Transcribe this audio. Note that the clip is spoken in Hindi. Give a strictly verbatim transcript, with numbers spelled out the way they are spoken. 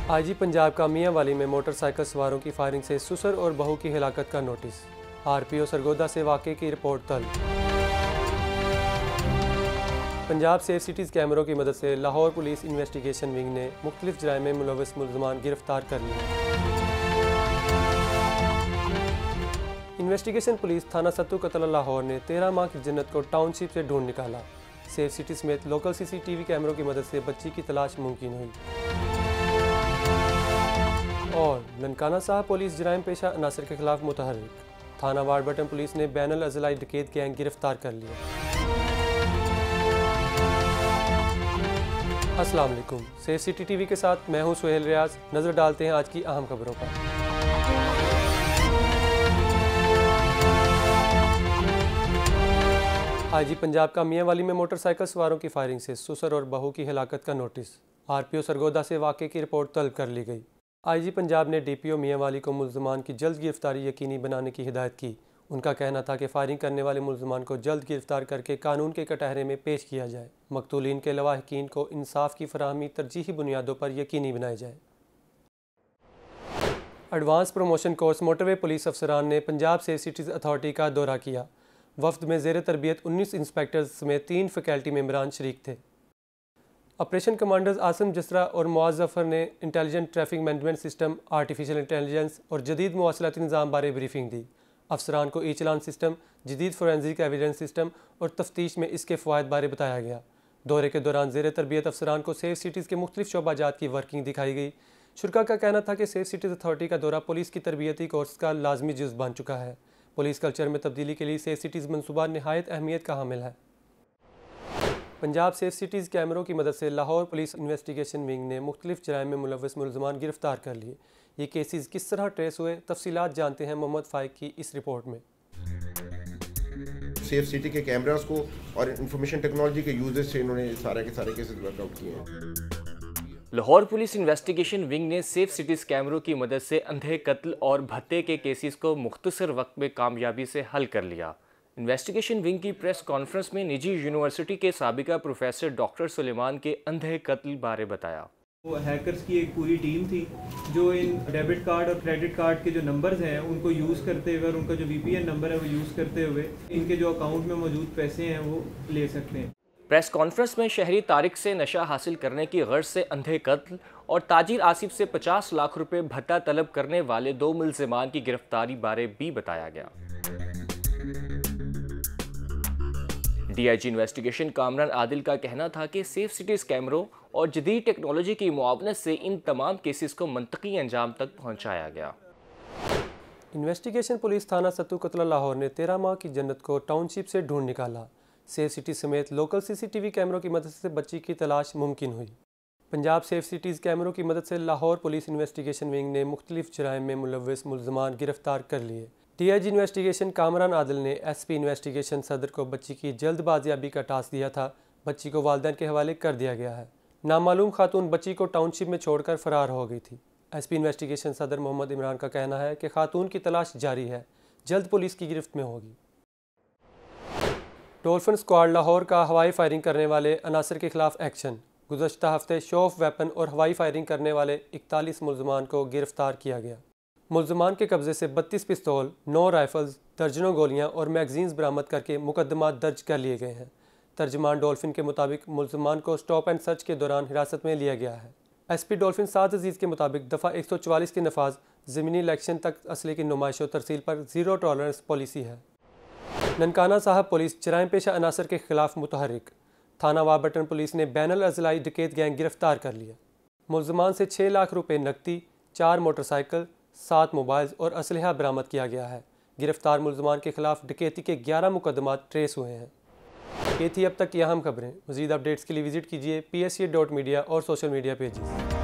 आईजी पंजाब का मियांवाली में मोटरसाइकिल सवारों की फायरिंग से ससुर और बहू की हिलाकत का नोटिस। आरपीओ सरगोदा से वाक़े की रिपोर्ट तलब। पंजाब सेफ सिटीज़ कैमरों की मदद से लाहौर पुलिस इन्वेस्टिगेशन विंग ने मुख्तलिफ जराइम में मुलव्वस मुल्ज़मान गिरफ्तार कर लिए। इन्वेस्टिगेशन पुलिस थाना सत्तू कतला लाहौर ने तेरह माह की जन्नत को टाउनशिप से ढूंढ निकाला। सेफ सिटी समेत लोकल सीसीटीवी कैमरों की मदद से बच्ची की तलाश मुमकिन हुई। और ननकाना साहब पुलिस जराइम पेशा अनासर के खिलाफ मुतहर्रिक। थाना वार्ड बटन पुलिस ने बैनुल अज़लाई डकैत गैंग गिरफ्तार कर लिया। अस्सलाम वालेकुम, सेफ सिटी टीवी के साथ मैं हूं सुहेल रियाज। नज़र डालते हैं आज की अहम खबरों पर। आईजी पंजाब का मियांवाली में मोटरसाइकिल सवारों की फायरिंग से ससुर और बहू की हिलाकत का नोटिस। आरपीओ सरगोदा से वाक़े की रिपोर्ट तलब कर ली गई। आईजी पंजाब ने डीपीओ मियांवाली को मुल्ज़मान की जल्द गिरफ्तारी यकीनी बनाने की हिदायत की। उनका कहना था कि फायरिंग करने वाले मुल्ज़मान को जल्द गिरफ्तार करके कानून के कटहरे में पेश किया जाए। मकतूलीन के लवाहिकीन को इंसाफ की फराहमी तरजीही बुनियादों पर यकीनी बनाई जाए। Advance promotion course motorway police अफसरान ने पंजाब सेफ सिटीज़ अथॉरिटी का दौरा किया। वफ्द में ज़ेर तरबियत उन्नीस इंस्पेक्टर्स समेत तीन फैकल्टी मेंबरान शरीक थे। ऑपरेशन कमांडर्स आसिम जसरा और मुआज़ ज़फ़र ने intelligent traffic management system, artificial intelligence और जदीद मवासलाती निज़ाम बारे ब्रीफिंग दी। अफसरान को ई चलान सिस्टम, जदीद फोरेंसिक एविडेंस सिस्टम और तफ्तीश में इसके फ़वाइद बारे बताया गया। दौरे के दौरान ज़ेर तरबियत अफसरान को सेफ सिटीज़ के मुख्तलिफ शोबाजात की वर्किंग दिखाई गई। शुरा का कहना था कि सेफ सिटीज़ अथॉरिटी का दौरा पुलिस की तरबियती कोर्स का लाजमी जुज़ बन चुका है। पुलिस कल्चर में तब्दीली के लिए सेफ सिटीज़ मनसूबा नहायत अहमियत का हामिल है। पंजाब सेफ सिटीज़ कैमरों की मदद से लाहौर पुलिस इन्वेस्टिगेशन विंग ने मुख्तलिफ जराइम में मुलव्वस मुल्ज़मान गिरफ्तार कर लिए। ये केसेस किस तरह ट्रेस हुए, तफसीलात जानते हैं मोहम्मद फाइक की इस रिपोर्ट में। सेफ सिटी के कैमरास को और इंफॉर्मेशन टेक्नोलॉजी के यूजेज से इन्होंने सारे के सारे केसेस वर्कआउट किए हैं। लाहौर पुलिस इन्वेस्टिगेशन विंग ने सेफ सिटीज़ कैमरों की मदद से अंधे कत्ल और भत्ते के केसेस को मुख्तसर वक्त में कामयाबी से हल कर लिया। इन्वेस्टिगेशन विंग की प्रेस कॉन्फ्रेंस में निजी यूनिवर्सिटी के साबिका प्रोफेसर डॉक्टर सुलेमान के अंधे कत्ल बारे बताया। वो हैकर्स की एक पूरी टीम थी जो इन डेबिट कार्ड और क्रेडिट कार्ड के जो नंबर्स हैं उनको यूज़ करते हुए और उनका जो वीपीएन नंबर है वो यूज़ करते हुए इनके जो अकाउंट में मौजूद पैसे हैं वो ले सकते हैं। प्रेस कॉन्फ्रेंस में शहरी तारिक से नशा हासिल करने की गर्ज से अंधे कत्ल और ताजिर आसिफ से पचास लाख रुपए भत्ता तलब करने वाले दो मुल्ज़िमान की गिरफ्तारी बारे भी बताया गया। डीआईजी इन्वेस्टिगेशन कामरान आदिल का कहना था कि सेफ सिटीज़ कैमरों और जदीद टेक्नोलॉजी की मुआवनत से इन तमाम केसेस को मंतकी अंजाम तक पहुंचाया गया। इन्वेस्टिगेशन पुलिस थाना सत्तू कतला लाहौर ने तेरह माह की जन्नत को टाउनशिप से ढूंढ निकाला। सेफ सिटी समेत लोकल सीसीटीवी कैमरों की मदद से बच्ची की तलाश मुमकिन हुई। पंजाब सेफ सिटीज़ कैमरों की मदद से लाहौर पुलिस इन्वेस्टिगेशन विंग ने मुख्तलिफ जराइम में मुलव्वस मुल्ज़मान गिरफ्तार कर लिए। डीआईजी इन्वेस्टिगेशन कामरान आदिल ने एसपी इन्वेस्टिगेशन सदर को बच्ची की जल्द बाजियाबी का टास्क दिया था। बच्ची को वालिदैन के हवाले कर दिया गया है। नामालूम खातून बच्ची को टाउनशिप में छोड़कर फरार हो गई थी। एसपी इन्वेस्टिगेशन सदर मोहम्मद इमरान का कहना है कि खातून की तलाश जारी है, जल्द पुलिस की गिरफ्त में होगी। डॉल्फिन स्क्वाड लाहौर का हवाई फायरिंग करने वाले अनासर के खिलाफ एक्शन। गुज़श्ता हफ्ते शॉफ वेपन और हवाई फायरिंग करने वाले इकतालीस मुल्ज़मान को गिरफ्तार किया गया। मुल्ज़मान के कब्ज़े से बत्तीस पिस्तौल, नौ राइफल्स, दर्जनों गोलियां और मैगजीन्स बरामद करके मुकदमा दर्ज कर लिए गए हैं। तर्जमान डॉल्फिन के मुताबिक मुल्ज़मान को स्टॉप एंड सर्च के दौरान हिरासत में लिया गया है। एसपी डॉल्फिन साद अजीज़ के मुताबिक दफ़ा एक सौ चवालीस के नफाज ज़मीनी इलेक्शन तक असले की नुमाइश और तरसील पर ज़ीरो टॉलरेंस पॉलिसी है। ननकाना साहब पुलिस जराइम पेशा अनासर के खिलाफ मुतहर्रिक। थाना वार्ड बटन पुलिस ने बैनुल अज़लाई डकैत गैंग गिरफ्तार कर लिया। मुल्ज़मान से छः लाख रुपये नकदी, चार मोटरसाइकिल, सात मोबाइल्स और असलहा बरामद किया गया है। गिरफ्तार मुल्ज़मान के खिलाफ डकैती के ग्यारह मुकदमात ट्रेस हुए हैं। ये थी अब तक की अहम खबरें। मज़ीद अपडेट्स के लिए विजिट कीजिए P S C dot media और सोशल मीडिया पेजेस।